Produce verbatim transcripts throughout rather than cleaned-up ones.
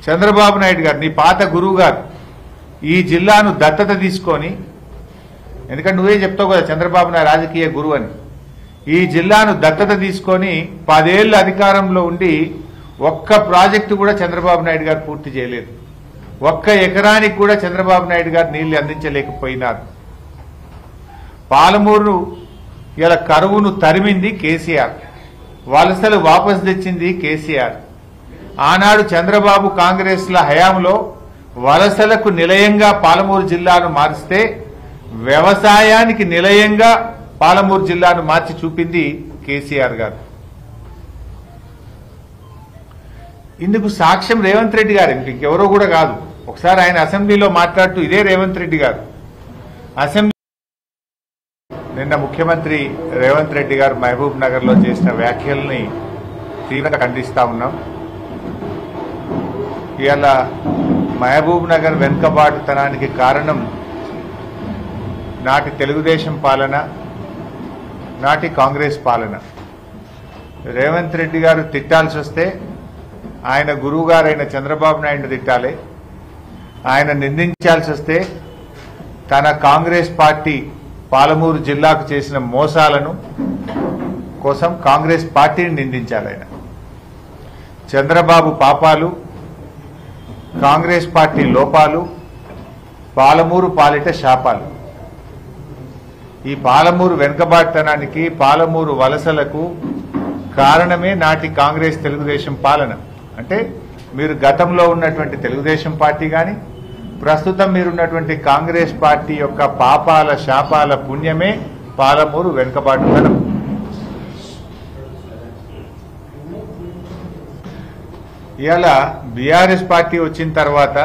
చంద్రబాబు నాయుడు గారు నీ పాత గురువు గారు ఈ జిల్లాను దత్తత తీసుకొని, ఎందుకంటే నువ్వే చెప్తావు కదా చంద్రబాబు నాయుడు రాజకీయ గురువు అని, ఈ జిల్లాను దత్తత తీసుకొని పదేళ్ల అధికారంలో ఉండి ఒక్క ప్రాజెక్టు కూడా చంద్రబాబు నాయుడు గారు పూర్తి చేయలేదు. ఒక్క ఎకరానికి కూడా చంద్రబాబు నాయుడు గారు నీళ్లు అందించలేకపోయినారు. పాలమూరు ఇలా కరువును తరిమింది కేసీఆర్, వలసలు వాపసు తెచ్చింది కేసీఆర్. ఆనాడు చంద్రబాబు కాంగ్రెస్ల హయాంలో వలసలకు నిలయంగా పాలమూరు జిల్లాను మారిస్తే వ్యవసాయానికి నిలయంగా పాలమూరు జిల్లాను మార్చి చూపింది కేసీఆర్ గారు. ఇందుకు సాక్ష్యం రేవంత్ రెడ్డి గారు, ఇంకెవరో కూడా కాదు. ఒకసారి ఆయన అసెంబ్లీలో మాట్లాడుతూ ఇదే రేవంత్ రెడ్డి గారు అసెంబ్లీ నిన్న ముఖ్యమంత్రి రేవంత్ రెడ్డి గారు మహబూబ్ నగర్ లో చేసిన వ్యాఖ్యల్ని తీవ్రంగా ఖండిస్తా ఉన్నాం. ఇవాళ మహబూబ్ నగర్ వెనుకబాటుతనానికి కారణం నాటి తెలుగుదేశం పాలన, నాటి కాంగ్రెస్ పాలన. రేవంత్ రెడ్డి గారు తిట్టాల్సి వస్తే ఆయన గురువు గారైన చంద్రబాబు నాయుడు తిట్టాలి. ఆయన నిందించాల్సి వస్తే తన కాంగ్రెస్ పార్టీ పాలమూరు జిల్లాకు చేసిన మోసాలను కోసం కాంగ్రెస్ పార్టీని నిందించాలి. ఆయన చంద్రబాబు పాపాలు, కాంగ్రెస్ పార్టీ లోపాలు, పాలమూరు పాలిట శాపాలు. ఈ పాలమూరు వెనుకబాటుతనానికి, పాలమూరు వలసలకు కారణమే నాటి కాంగ్రెస్ తెలుగుదేశం పాలన. అంటే మీరు గతంలో ఉన్నటువంటి తెలుగుదేశం పార్టీ కానీ, ప్రస్తుతం మీరున్నటువంటి కాంగ్రెస్ పార్టీ యొక్క పాపాల శాపాల పుణ్యమే పాలమూరు వెనుకబాటుతనం. ఇవాళ బీఆర్ఎస్ పార్టీ వచ్చిన తర్వాత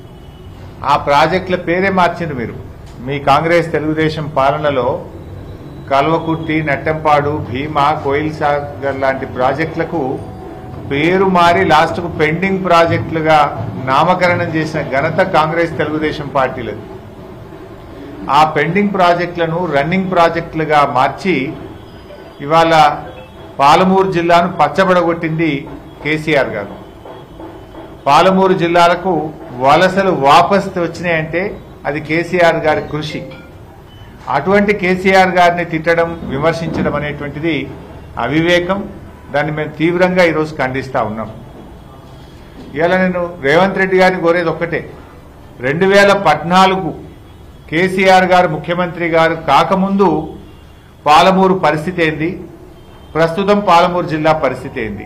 ఆ ప్రాజెక్టుల పేరే మార్చింది మీరు. మీ కాంగ్రెస్ తెలుగుదేశం పాలనలో కల్వకుర్తి, నట్టంపాడు, భీమా, కోయిల్ సాగర్ లాంటి ప్రాజెక్టులకు పేరు మారి లాస్ట్కు పెండింగ్ ప్రాజెక్టులుగా నామకరణం చేసిన ఘనత కాంగ్రెస్ తెలుగుదేశం పార్టీలది. ఆ పెండింగ్ ప్రాజెక్టులను రన్నింగ్ ప్రాజెక్టులుగా మార్చి ఇవాళ పాలమూరు జిల్లాను పచ్చబడగొట్టింది కేసీఆర్ గారు. పాలమూరు జిల్లాలకు వలసలు వాపసు వచ్చినాయంటే అది కేసీఆర్ గారి కృషి. అటువంటి కేసీఆర్ గారిని తిట్టడం, విమర్శించడం అనేటువంటిది అవివేకం. దాన్ని మేము తీవ్రంగా ఈరోజు ఖండిస్తా ఉన్నాం. ఇవాళ నేను రేవంత్ రెడ్డి గారిని కోరేది ఒక్కటే, రెండు వేల పద్నాలుగు కేసీఆర్ గారు ముఖ్యమంత్రి గారు కాకముందు పాలమూరు పరిస్థితి ఏంది, ప్రస్తుతం పాలమూరు జిల్లా పరిస్థితి ఏంది?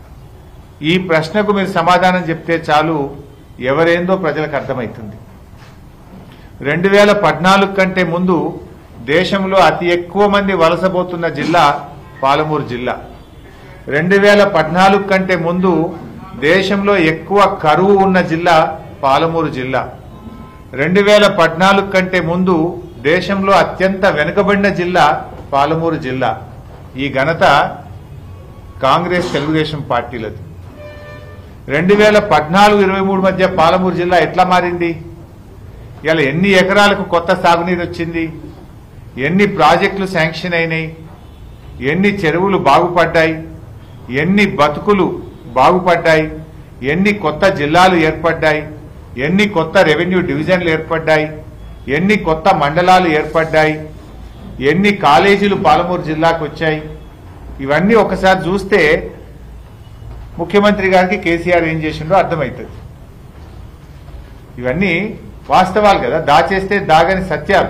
ఈ ప్రశ్నకు మీరు సమాధానం చెప్తే చాలు, ఎవరేందో ప్రజలకు అర్థమవుతుంది. రెండు వేల పద్నాలుగు కంటే ముందు దేశంలో అతి ఎక్కువ మంది వలసపోతున్న జిల్లా పాలమూరు జిల్లా. రెండు వేల పద్నాలుగు కంటే ముందు దేశంలో ఎక్కువ కరువు ఉన్న జిల్లా పాలమూరు జిల్లా. రెండు వేల పద్నాలుగు కంటే ముందు దేశంలో అత్యంత వెనుకబడిన జిల్లా పాలమూరు జిల్లా. ఈ ఘనత కాంగ్రెస్ తెలుగుదేశం పార్టీలది. రెండు వేల పద్నాలుగు ఇరవై మూడు మధ్య పాలమూరు జిల్లా ఎట్లా మారింది? ఇలా ఎన్ని ఎకరాలకు కొత్త సాగునీరు వచ్చింది, ఎన్ని ప్రాజెక్టులు శాంక్షన్ అయినాయి, ఎన్ని చెరువులు బాగుపడ్డాయి, ఎన్ని బతుకులు బాగుపడ్డాయి, ఎన్ని కొత్త జిల్లాలు ఏర్పడ్డాయి, ఎన్ని కొత్త రెవెన్యూ డివిజన్లు ఏర్పడ్డాయి, ఎన్ని కొత్త మండలాలు ఏర్పడ్డాయి, ఎన్ని కాలేజీలు పాలమూరు జిల్లాకు వచ్చాయి. ఇవన్నీ ఒకసారి చూస్తే ముఖ్యమంత్రి గారికి కేసీఆర్ ఏం చేసిండో అర్థమవుతుంది. ఇవన్నీ వాస్తవాలు కదా, దాచేస్తే దాగని సత్యాలు.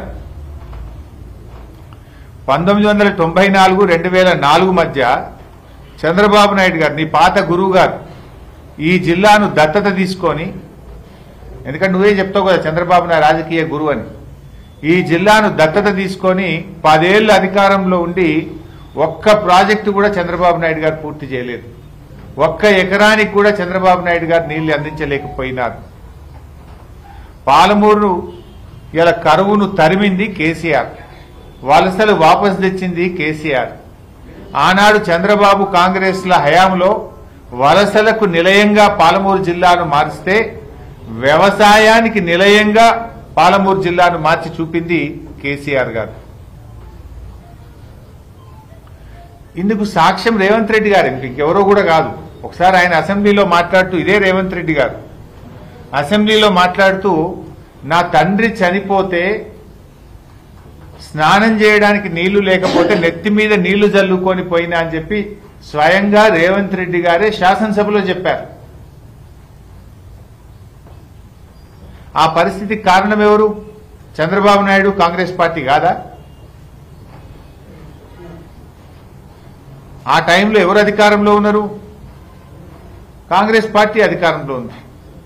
పంతొమ్మిది వందల తొంభై నాలుగు రెండు వేల నాలుగు మధ్య చంద్రబాబు నాయుడు గారు నీ పాత గురువు గారు ఈ జిల్లాను దత్తత తీసుకొని, ఎందుకంటే నువ్వే చెప్తావు కదా చంద్రబాబు నాయుడు రాజకీయ గురువు అని, ఈ జిల్లాను దత్తత తీసుకొని పదేళ్ల అధికారంలో ఉండి ఒక్క ప్రాజెక్టు కూడా చంద్రబాబు నాయుడు గారు పూర్తి చేయలేదు. ఒక్క ఎకరానికి కూడా చంద్రబాబు నాయుడు గారు నీళ్లు అందించలేకపోయినారు. పాలమూరు ఇలా కరువును తరిమింది కేసీఆర్, వలసలు వాపసు తెచ్చింది కేసీఆర్. ఆనాడు చంద్రబాబు కాంగ్రెస్ల హయాంలో వలసలకు నిలయంగా పాలమూరు జిల్లాను మారిస్తే వ్యవసాయానికి నిలయంగా పాలమూరు జిల్లాను మార్చి చూపింది కేసీఆర్ గారు. ఇందుకు సాక్ష్యం రేవంత్ రెడ్డి గారు, ఇంకెవరో కూడా కాదు. ఒకసారి ఆయన అసెంబ్లీలో మాట్లాడుతూ ఇదే రేవంత్ రెడ్డి గారు అసెంబ్లీలో మాట్లాడుతూ నా తండ్రి చనిపోతే స్నానం చేయడానికి నీళ్లు లేకపోతే నెత్తి మీద నీళ్లు జల్లుకొని పోయినా అని చెప్పి స్వయంగా రేవంత్ రెడ్డి గారే శాసనసభలో చెప్పారు. ఆ పరిస్థితికి కారణం ఎవరు? చంద్రబాబు నాయుడు, కాంగ్రెస్ పార్టీ కాదా? ఆ టైంలో ఎవరు అధికారంలో ఉన్నారు? కాంగ్రెస్ పార్టీ అధికారంలో ఉంది.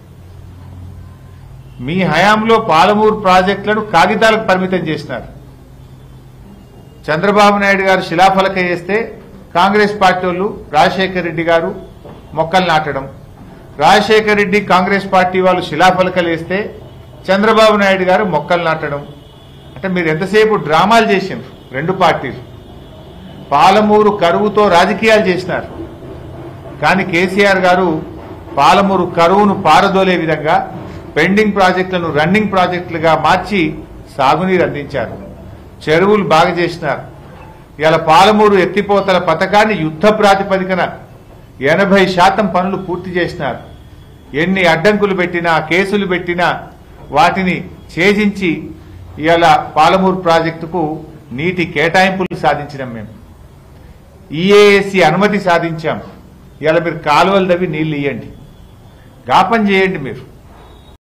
మీ హయాంలో పాలమూరు ప్రాజెక్టులను కాగితాలకు పరిమితం చేసినారు. చంద్రబాబు నాయుడు గారు శిలాఫలక వేస్తే కాంగ్రెస్ పార్టీ వాళ్ళు రాజశేఖర్ రెడ్డి గారు మొక్కలు నాటడం, రాజశేఖర్ రెడ్డి కాంగ్రెస్ పార్టీ వాళ్ళు శిలాఫలకలు వేస్తే చంద్రబాబు నాయుడు గారు మొక్కలు నాటడం. అంటే మీరు ఎంతసేపు డ్రామాలు చేసినారు రెండు పార్టీలు. పాలమూరు కరువుతో రాజకీయాలు చేసినారు. కానీ కేసీఆర్ గారు పాలమూరు కరువును పారదోలే విధంగా పెండింగ్ ప్రాజెక్టులను రన్నింగ్ ప్రాజెక్టులుగా మార్చి సాగునీరు అందించారు. చెరువులు బాగా చేసినారు. ఇలా పాలమూరు ఎత్తిపోతల పథకాన్ని యుద్ధ ప్రాతిపదికన ఎనభై శాతం పనులు పూర్తి చేసినారు. ఎన్ని అడ్డంకులు పెట్టినా, కేసులు పెట్టినా వాటిని ఛేదించి ఇలా పాలమూరు ప్రాజెక్టుకు నీటి కేటాయింపులు సాధించినాం. మేము ఈఏఎస్సి అనుమతి సాధించాం. ఇలా మీరు కాలువలు తవ్వి నీళ్లు ఇవ్వండి, గాపం చేయండి. మీరు